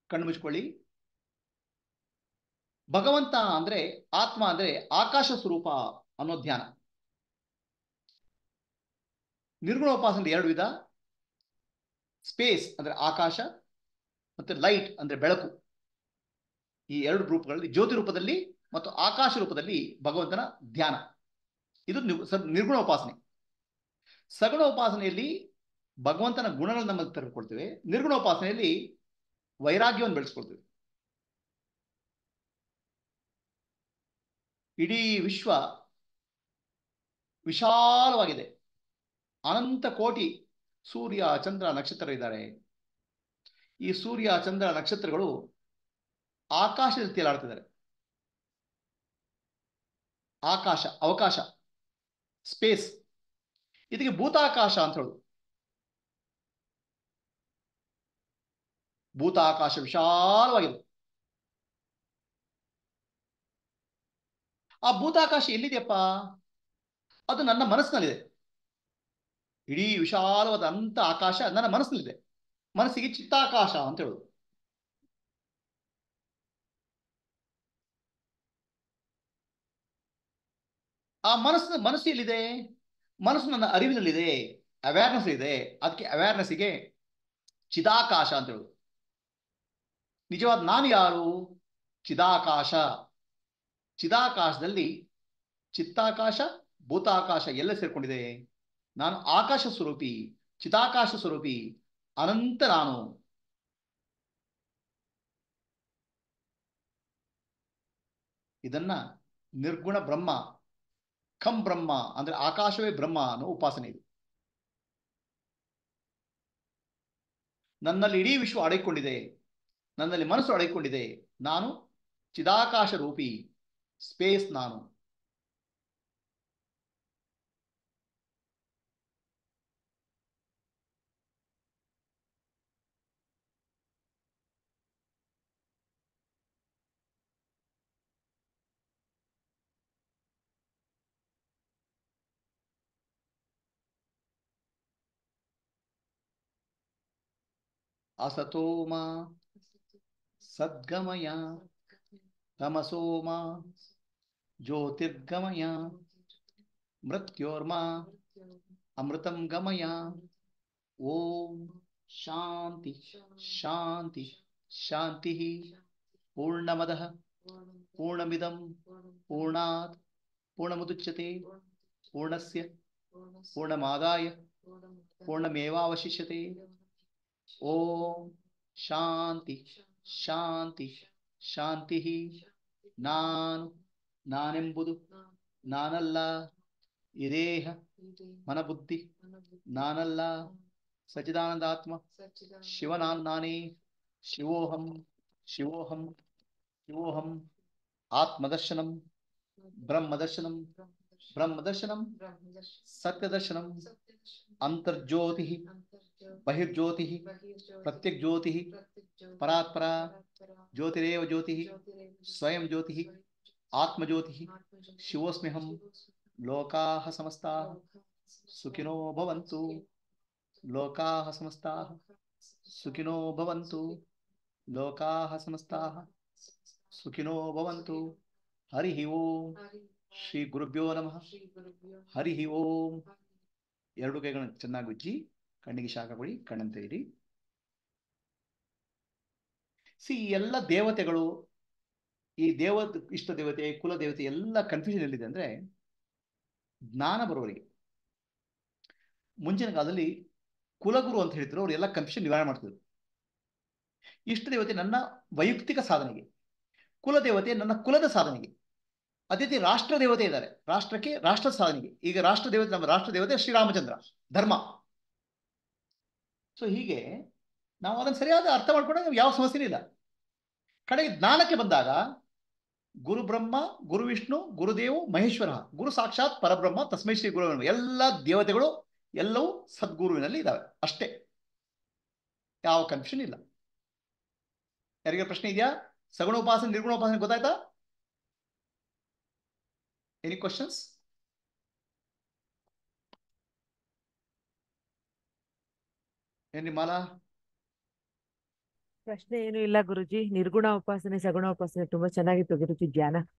ಕಣ್ಣು ಮುಚ್ಕೊಳ್ಳಿ. ಭಗವಂತ ಅಂದ್ರೆ, ಆತ್ಮ ಅಂದ್ರೆ ಆಕಾಶ ಸ್ವರೂಪ ಅನ್ನೋ ಧ್ಯಾನ. ನಿರ್ಗುಣೋಪಾಸನೆ ಎರಡು ವಿಧ. ಸ್ಪೇಸ್ ಅಂದ್ರೆ ಆಕಾಶ, ಮತ್ತೆ ಲೈಟ್ ಅಂದ್ರೆ ಬೆಳಕು. ಈ ಎರಡು ರೂಪಗಳಲ್ಲಿ, ಜ್ಯೋತಿ ರೂಪದಲ್ಲಿ ಮತ್ತು ಆಕಾಶ ರೂಪದಲ್ಲಿ ಭಗವಂತನ ಧ್ಯಾನ. ಇದು ನಿರ್ಗುಣ ಉಪಾಸನೆ. ಸಗುಣ ಉಪಾಸನೆಯಲ್ಲಿ ಭಗವಂತನ ಗುಣಗಳನ್ನು ನಮ್ಮಲ್ಲಿ ತೆಗೆದುಕೊಳ್ತೇವೆ. ನಿರ್ಗುಣ ಉಪಾಸನೆಯಲ್ಲಿ ವೈರಾಗ್ಯವನ್ನು ಬೆಳೆಸ್ಕೊಳ್ತೇವೆ. ಇಡೀ ವಿಶ್ವ ವಿಶಾಲವಾಗಿದೆ. ಅನಂತ ಕೋಟಿ ಸೂರ್ಯ, ಚಂದ್ರ, ನಕ್ಷತ್ರ ಇದ್ದಾರೆ. ಈ ಸೂರ್ಯ, ಚಂದ್ರ, ನಕ್ಷತ್ರಗಳು ಆಕಾಶದ ತೇಲಾಡ್ತಿದ್ದಾರೆ. ಆಕಾಶ, ಅವಕಾಶ, ಸ್ಪೇಸ್. ಇದಕ್ಕೆ ಭೂತಾಕಾಶ ಅಂತ ಹೇಳುದು. ಭೂತಾಕಾಶ ವಿಶಾಲವಾಗಿದೆ. ಆ ಭೂತಾಕಾಶ ಎಲ್ಲಿದೆಯಪ್ಪ? ಅದು ನನ್ನ ಮನಸ್ಸಿನಲ್ಲಿದೆ. ಇಡೀ ವಿಶಾಲವಾದ ಅಂತ ಆಕಾಶ ನನ್ನ ಮನಸ್ಸಿನಲ್ಲಿದೆ. ಮನಸ್ಸಿಗೆ ಚಿತ್ತಾಕಾಶ ಅಂತ ಹೇಳುದು. ಆ ಮನಸ್ಸು ಎಲ್ಲಿದೆ? ಮನಸ್ಸು ನನ್ನ ಅರಿವಿನಲ್ಲಿದೆ, ಅವೇರ್ನೆಸ್ ಇದೆ. ಅದಕ್ಕೆ ಅವೇರ್ನೆಸ್ಗೆ ಚಿದಾಕಾಶ ಅಂತ ಹೇಳುದು. ನಿಜವಾದ ನಾನು ಯಾರು? ಚಿದಾಕಾಶ. ಚಿದಾಕಾಶದಲ್ಲಿ ಚಿತ್ತಾಕಾಶ, ಭೂತಾಕಾಶ ಎಲ್ಲ ಸೇರ್ಕೊಂಡಿದೆ. ನಾನು ಆಕಾಶ ಸ್ವರೂಪಿ, ಚಿದಾಕಾಶ ಸ್ವರೂಪಿ, ಅನಂತ ನಾನು. ಇದನ್ನ ನಿರ್ಗುಣ ಬ್ರಹ್ಮ, ಖಂ ಬ್ರಹ್ಮ ಅಂದ್ರೆ ಆಕಾಶವೇ ಬ್ರಹ್ಮ ಅನ್ನೋ ಉಪಾಸನೆ ಇದೆ. ನನ್ನಲ್ಲಿ ಇಡೀ ವಿಶ್ವ ಅಡಗಿಕೊಂಡಿದೆ, ನನ್ನಲ್ಲಿ ಮನಸ್ಸು ಅಡಗಿಕೊಂಡಿದೆ. ನಾನು ಚಿದಾಕಾಶ ರೂಪಿ, ಸ್ಪೇಸ್ ನಾನು. ಅಸತೋಮ ಸದ್ಗಮಯ ತಮಸೋಮ ಜ್ಯೋತಿರ್ಗಮಯ ಮೃತ್ಯೋರ್ಮ ಅಮೃತಂ ಗಮಯ. ಓಂ ಶಾಂತಿ ಶಾಂತಿ ಶಾಂತಿ. ಪೂರ್ಣಮದಃ ಪೂರ್ಣಮಿದಂ ಪೂರ್ಣಾತ್ ಪೂರ್ಣಮುದಚ್ಯತೆ ಪೂರ್ಣಸ್ಯ ಪೂರ್ಣಮಾದಾಯ ಪೂರ್ಣಮೇವಾವಶಿಷ್ಯತೆ. ಓಂ ಶಾಂತಿ ಶಾಂತಿ ಶಾಂತಿ. ನಾನೆಂಬುದು ನಾನಲ್ಲ. ಈ ದೇಹ ಮನಬುದ್ಧಿ ನಾನಲ್ಲ. ಸಚ್ಚಿದಾನಂದಾತ್ಮ ಶಿವನಾನೇ. ಶಿವೋಹಂ ಶಿವೋಹಂ ಶಿವೋಹಂ. ಆತ್ಮದರ್ಶನಂ ಬ್ರಹ್ಮದರ್ಶನಂ ಬ್ರಹ್ಮದರ್ಶನಂ ಸತ್ಯದರ್ಶನಂ. ಅಂತರ್ಜ್ಯೋತಿ ಬಹಿರ್ಜ್ಯೋತಿ ಪ್ರತ್ಯಗ್ಜ್ಯೋತಿ ಪರಾತ್ಪರ ಜ್ಯೋತಿರೇವ ಜ್ಯೋತಿ ಸ್ವಯಂ ಜ್ಯೋತಿ ಆತ್ಮಜ್ಯೋತಿ. ಶಿವೋಸ್ಮ್ಯಹಂ. ಲೋಕಾಃ ಸಮಸ್ತಾಃ ಸುಖಿನೋ ಭವಂತು. ಲೋಕಾಃ ಸಮಸ್ತಾಃ ಸುಖಿನೋ ಭವಂತು. ಲೋಕಾಃ ಸಮಸ್ತಾಃ ಸುಖಿನೋ ಭವಂತು. ಹರಿ ಓಂ. ಶ್ರೀ ಗುರುಭ್ಯೋ ನಮಃ. ಹರಿ ಓಂ. ಎರಡು ಕೈಗಳನ್ನು ಚೆನ್ನಾಗಿ ಉಜ್ಜಿ ಕಣ್ಣಿಗೆ ಶಾಖ ಕೊಡಿ, ಕಣ್ಣಂತ ಇಡಿ. ಎಲ್ಲ ದೇವತೆಗಳು, ಈ ಇಷ್ಟ ದೇವತೆ, ಕುಲ ದೇವತೆ ಎಲ್ಲ ಕನ್ಫ್ಯೂಷನ್ ಎಲ್ಲಿದೆ ಅಂದ್ರೆ ಜ್ಞಾನ ಬರುವವರಿಗೆ. ಮುಂಚಿನ ಕಾಲದಲ್ಲಿ ಕುಲಗುರು ಅಂತ ಹೇಳ್ತಿದ್ರು, ಅವ್ರು ಎಲ್ಲ ಕನ್ಫ್ಯೂಷನ್ ನಿವಾರಣೆ ಮಾಡ್ತಿದ್ರು. ಇಷ್ಟ ದೇವತೆ ನನ್ನ ವೈಯಕ್ತಿಕ ಸಾಧನೆಗೆ, ಕುಲ ದೇವತೆ ನನ್ನ ಕುಲದ ಸಾಧನೆಗೆ, ಅದೇ ರೀತಿ ರಾಷ್ಟ್ರ ದೇವತೆ ಇದ್ದಾರೆ, ರಾಷ್ಟ್ರಕ್ಕೆ ರಾಷ್ಟ್ರ ಸಾಧನೆಗೆ. ಈಗ ರಾಷ್ಟ್ರ ದೇವತೆ, ನಮ್ಮ ರಾಷ್ಟ್ರ ದೇವತೆ ಶ್ರೀರಾಮಚಂದ್ರ, ಧರ್ಮ. ಸೊ ಹೀಗೆ ನಾವು ಅದನ್ನು ಸರಿಯಾದ ಅರ್ಥ ಮಾಡ್ಕೊಂಡಾಗ ಯಾವ ಸಮಸ್ಯೆನೂ ಇಲ್ಲ. ಕಡೆಗೆ ಜ್ಞಾನಕ್ಕೆ ಬಂದಾಗ ಗುರು ಬ್ರಹ್ಮ, ಗುರು ವಿಷ್ಣು, ಗುರುದೇವ್ ಮಹೇಶ್ವರ, ಗುರು ಸಾಕ್ಷಾತ್ ಪರಬ್ರಹ್ಮ ತಸ್ಮೈ ಶ್ರೀ ಗುರು. ಎಲ್ಲ ದೇವತೆಗಳು ಎಲ್ಲವೂ ಸದ್ಗುರುವಿನಲ್ಲಿ ಇದ್ದಾವೆ ಅಷ್ಟೇ, ಯಾವ ಕನ್ಫ್ಯೂಷನ್ ಇಲ್ಲ. ಯಾರಿಗೆ ಪ್ರಶ್ನೆ ಇದೆಯಾ? ಸಗುಣ ಉಪಾಸನೆ ನಿರ್ಗುಣ ಉಪಾಸನೆ ಗೊತ್ತಾಯ್ತಾ? Any questions? ಏನ್ರಿ ಮಾಲಾ? ಪ್ರಶ್ನೆ ಏನು ಇಲ್ಲ ಗುರುಜಿ. ನಿರ್ಗುಣ ಉಪಾಸನೆ ಸಗುಣ ಉಪಾಸನೆ ತುಂಬಾ ಚೆನ್ನಾಗಿತ್ತು ಗುರುಜಿ ಧ್ಯಾನ.